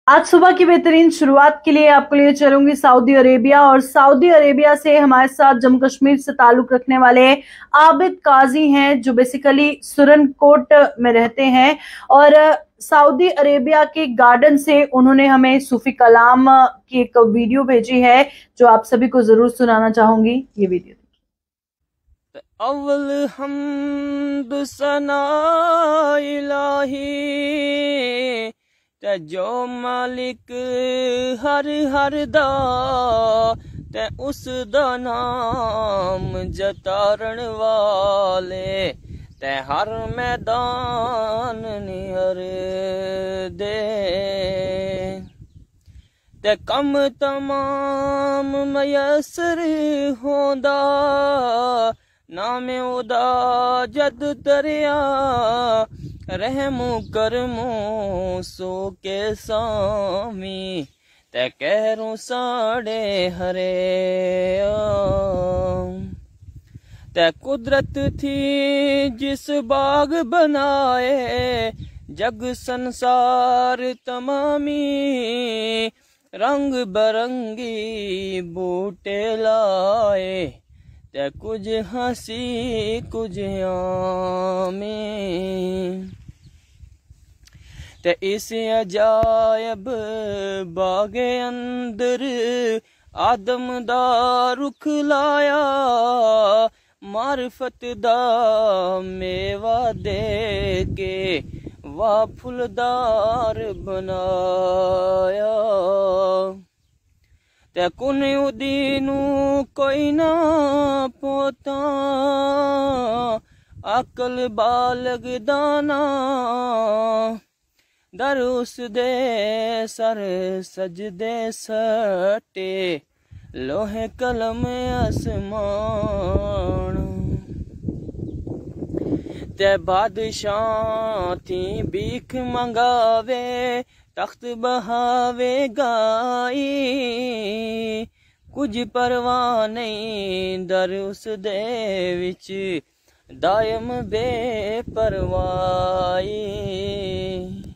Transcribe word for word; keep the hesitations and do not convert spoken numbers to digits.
आज सुबह की बेहतरीन शुरुआत के लिए आपको लिए चलूंगी सऊदी अरेबिया। और सऊदी अरेबिया से हमारे साथ जम्मू कश्मीर से ताल्लुक रखने वाले आबिद काजी हैं, जो बेसिकली सुरनकोट में रहते हैं। और सऊदी अरेबिया के गार्डन से उन्होंने हमें सूफी कलाम की एक वीडियो भेजी है, जो आप सभी को जरूर सुनाना चाहूंगी। ये वीडियो अव्वल हम्द सना इलाही ते जो मालिक हर हर दा ते उस दा नाम जतारण वाले ते हर मैदान निहर दे ते कम तमाम मयसर होंदा नामे उदा जद दरिया रहमो करमो सो के सामी ते कहरों साड़े हरे ते कुदरत थी जिस बाग बनाए जग संसार तमामी रंग बरंगी बूटे लाए ते कुछ हंसी कुछ आमी ते इस अजायब बागे अंदर आदम दा रुख लाया मार्फत दा मेवा दे के वाह फुलदार बनाया ते कुन उदीनू कोई ना पोता अकल बालग दाना दर उस दे सर सजदे सटे लोहे कलम आसमान ते बादशाह थी भीख मंगावे तख्त बहावे गाई कुछ परवाह नहीं दर उस दे विच दायम बेपरवाही।